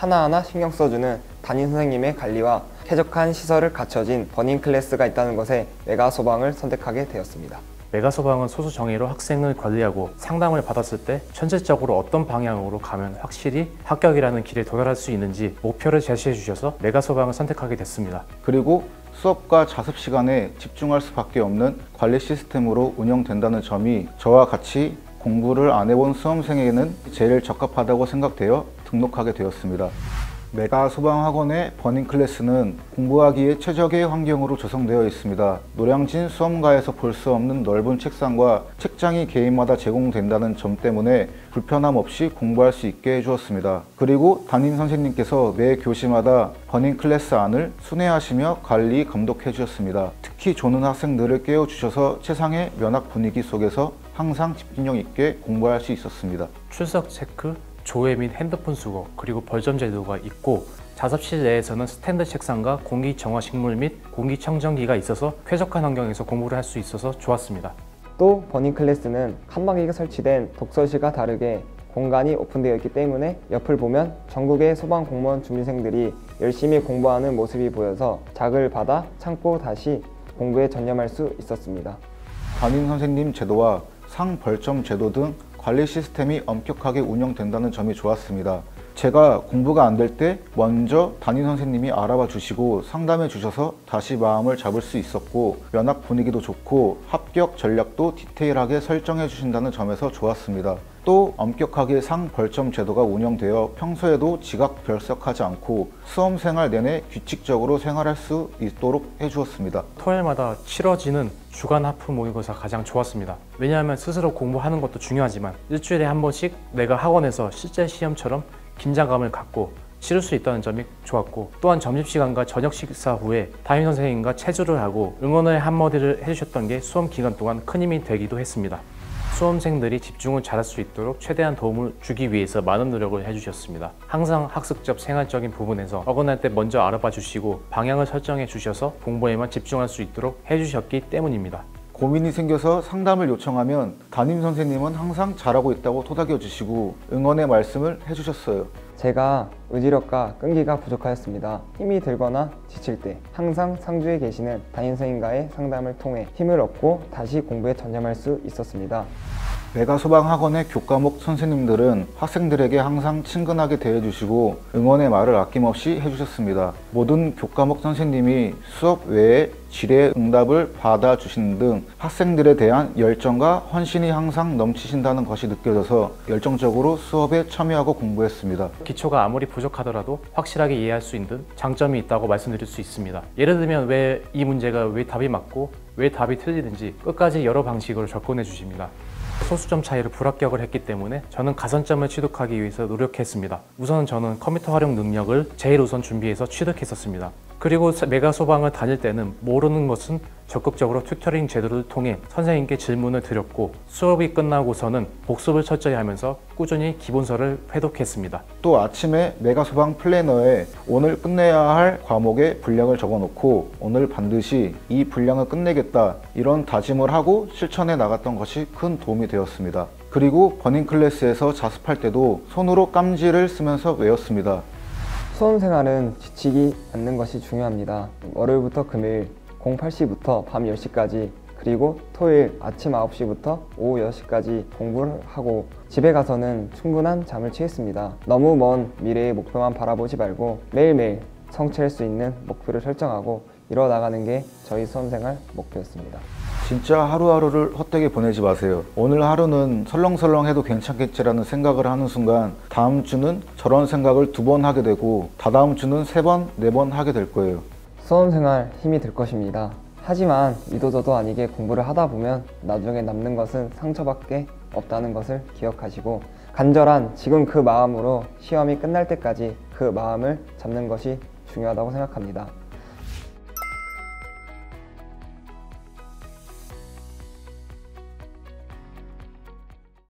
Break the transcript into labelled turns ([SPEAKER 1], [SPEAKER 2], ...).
[SPEAKER 1] 하나하나 신경 써주는 담임 선생님의 관리와 쾌적한 시설을 갖춰진 버닝 클래스가 있다는 것에 메가 소방을 선택하게 되었습니다.
[SPEAKER 2] 메가 소방은 소수 정예로 학생을 관리하고 상담을 받았을 때 전체적으로 어떤 방향으로 가면 확실히 합격이라는 길에 도달할 수 있는지 목표를 제시해 주셔서 메가 소방을 선택하게 됐습니다.
[SPEAKER 3] 그리고 수업과 자습 시간에 집중할 수밖에 없는 관리 시스템으로 운영된다는 점이 저와 같이 공부를 안 해본 수험생에게는 제일 적합하다고 생각되어 등록하게 되었습니다. 메가 소방학원의 버닝 클래스는 공부하기에 최적의 환경으로 조성되어 있습니다. 노량진 수험가에서 볼 수 없는 넓은 책상과 책장이 개인마다 제공된다는 점 때문에 불편함 없이 공부할 수 있게 해주었습니다. 그리고 담임 선생님께서 매 교시마다 버닝 클래스 안을 순회하시며 관리, 감독해 주셨습니다. 특히 조는 학생들을 깨워주셔서 최상의 면학 분위기 속에서 항상 집중력 있게 공부할 수 있었습니다.
[SPEAKER 2] 출석 체크, 조회 및 핸드폰 수거, 그리고 벌점 제도가 있고 자습실 내에서는 스탠드 책상과 공기 정화 식물 및 공기청정기가 있어서 쾌적한 환경에서 공부를 할 수 있어서 좋았습니다.
[SPEAKER 1] 또 버닝 클래스는 칸막이가 설치된 독서실과 다르게 공간이 오픈되어 있기 때문에 옆을 보면 전국의 소방 공무원 준비생들이 열심히 공부하는 모습이 보여서 자극을 받아 참고 다시 공부에 전념할 수 있었습니다.
[SPEAKER 3] 담임 선생님 제도와 상벌점 제도 등 관리 시스템이 엄격하게 운영된다는 점이 좋았습니다. 제가 공부가 안 될 때 먼저 담임 선생님이 알아봐 주시고 상담해 주셔서 다시 마음을 잡을 수 있었고 면학 분위기도 좋고 합격 전략도 디테일하게 설정해 주신다는 점에서 좋았습니다. 또 엄격하게 상벌점 제도가 운영되어 평소에도 지각 별석하지 않고 수험생활 내내 규칙적으로 생활할 수 있도록 해주었습니다.
[SPEAKER 2] 토요일마다 치러지는 주간 하프 모의고사 가장 좋았습니다. 왜냐하면 스스로 공부하는 것도 중요하지만 일주일에 한 번씩 내가 학원에서 실제 시험처럼 긴장감을 갖고 치를 수 있다는 점이 좋았고, 또한 점심시간과 저녁 식사 후에 담임 선생님과 체조를 하고 응원의 한마디를 해주셨던 게 수험 기간 동안 큰 힘이 되기도 했습니다. 수험생들이 집중을 잘할 수 있도록 최대한 도움을 주기 위해서 많은 노력을 해주셨습니다. 항상 학습적 생활적인 부분에서 어긋날 때 먼저 알아봐 주시고 방향을 설정해 주셔서 공부에만 집중할 수 있도록 해주셨기 때문입니다.
[SPEAKER 3] 고민이 생겨서 상담을 요청하면 담임 선생님은 항상 잘하고 있다고 토닥여 주시고 응원의 말씀을 해주셨어요.
[SPEAKER 1] 제가 의지력과 끈기가 부족하였습니다. 힘이 들거나 지칠 때 항상 상주에 계시는 담임 선생님과의 상담을 통해 힘을 얻고 다시 공부에 전념할 수 있었습니다.
[SPEAKER 3] 메가 소방학원의 교과목 선생님들은 학생들에게 항상 친근하게 대해주시고 응원의 말을 아낌없이 해주셨습니다. 모든 교과목 선생님이 수업 외에 질의 응답을 받아주시는 등 학생들에 대한 열정과 헌신이 항상 넘치신다는 것이 느껴져서 열정적으로 수업에 참여하고 공부했습니다.
[SPEAKER 2] 기초가 아무리 부족하더라도 확실하게 이해할 수 있는 장점이 있다고 말씀드릴 수 있습니다. 예를 들면 왜 이 문제가 왜 답이 맞고 왜 답이 틀리는지 끝까지 여러 방식으로 접근해 주십니다. 소수점 차이로 불합격을 했기 때문에 저는 가산점을 취득하기 위해서 노력했습니다. 우선 저는 컴퓨터 활용 능력을 제일 우선 준비해서 취득했었습니다. 그리고 메가 소방을 다닐 때는 모르는 것은 적극적으로 튜터링 제도를 통해 선생님께 질문을 드렸고, 수업이 끝나고서는 복습을 철저히 하면서 꾸준히 기본서를 회독했습니다.
[SPEAKER 3] 또 아침에 메가 소방 플래너에 오늘 끝내야 할 과목의 분량을 적어놓고 오늘 반드시 이 분량을 끝내겠다 이런 다짐을 하고 실천해 나갔던 것이 큰 도움이 되었습니다. 그리고 버닝 클래스에서 자습할 때도 손으로 깜지를 쓰면서 외웠습니다.
[SPEAKER 1] 수험생활은 지치지 않는 것이 중요합니다. 월요일부터 금요일 08시부터 밤 10시까지, 그리고 토요일 아침 9시부터 오후 6시까지 공부를 하고 집에 가서는 충분한 잠을 취했습니다. 너무 먼 미래의 목표만 바라보지 말고 매일매일 성취할 수 있는 목표를 설정하고 이뤄나가는 게 저희 수험생활 목표였습니다.
[SPEAKER 3] 진짜 하루하루를 헛되게 보내지 마세요. 오늘 하루는 설렁설렁해도 괜찮겠지라는 생각을 하는 순간 다음 주는 저런 생각을 2번 하게 되고 다다음 주는 3번, 4번 하게 될 거예요.
[SPEAKER 1] 수험생활 힘이 들 것입니다. 하지만 이도저도 아니게 공부를 하다 보면 나중에 남는 것은 상처밖에 없다는 것을 기억하시고 간절한 지금 그 마음으로 시험이 끝날 때까지 그 마음을 잡는 것이 중요하다고 생각합니다.